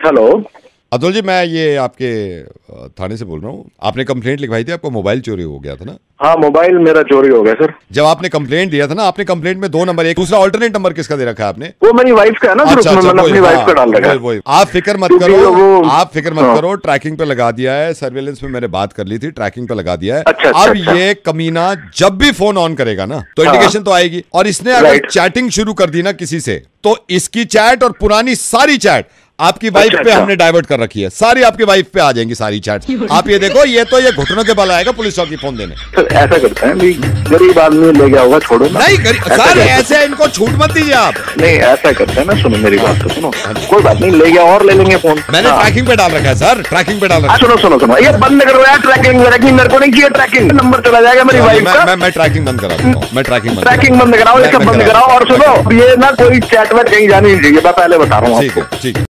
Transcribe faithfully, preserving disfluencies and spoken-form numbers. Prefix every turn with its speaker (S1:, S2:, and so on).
S1: Hello
S2: Atul ji, मैं ये आपके थाने से बोल रहा हूँ। आपने कंप्लेंट लिखवाई थी, आपको मोबाइल चोरी हो गया था ना?
S1: हाँ, मोबाइल मेरा चोरी हो गया सर।
S2: जब आपने कंप्लेंट दिया था ना, आपने कंप्लेंट में दो नंबर, एक दूसरा अल्टरनेट नंबर किसका दे रखा है आपने?
S1: वो मेरी वाइफ का है ना।
S2: अच्छा, अच्छा,
S1: मैंने अपनी वाइफ का डाल रखा है।
S2: वो, वो, आप फिक्र मत करो, आप फिक्र मत करो, ट्रैकिंग पे लगा दिया है, सर्वेलेंस में मैंने बात कर ली थी, ट्रैकिंग पे लगा दिया है।
S1: अच्छा,
S2: अब
S1: अच्छा,
S2: ये कमीना जब भी फोन ऑन करेगा ना तो इंडिकेशन तो आएगी, और इसने अगर चैटिंग शुरू कर दी ना किसी से, तो इसकी चैट और पुरानी सारी चैट आपकी वाइफ
S1: अच्छा,
S2: पे
S1: अच्छा।
S2: हमने डाइवर्ट कर रखी है, सारी आपकी वाइफ पे आ जाएंगी सारी चैट। आप ये देखो, ये तो ये घुटनों के बल आएगा पुलिस चौकी फोन देने।
S1: सर ऐसा करते हैं, गरीब आदमी ले गया होगा, छोड़ो ना।
S2: नहीं सर, ऐसे इनको छूट मत दीजिए आप।
S1: नहीं ऐसा करते हैं ना, सुनो मेरी बात तो सुनो, कोई बात नहीं, ले गया और ले लेंगे फोन।
S2: मैंने ट्रैकिंग पे डाल रखा है सर, ट्रैकिंग पे डाल रखा है।
S1: सुनो सुनो सुनो, ये बंद करो यार, ट्रैकिंग ट्रैकिंग मेरे को नहीं किया, ट्रैकिंग नंबर चला जाएगा मेरी वाइफ का।
S2: मैं मैं ट्रैकिंग बंद करा देता हूं, मैं ट्रैकिंग
S1: ट्रैकिंग बंद कराओ, ये सब बंद कराओ। और सुनो, ये ना कोई चैट वेट कहीं जानी नहीं चाहिए, मैं पहले बता रहा हूँ।
S2: ठीक है, ठीक है।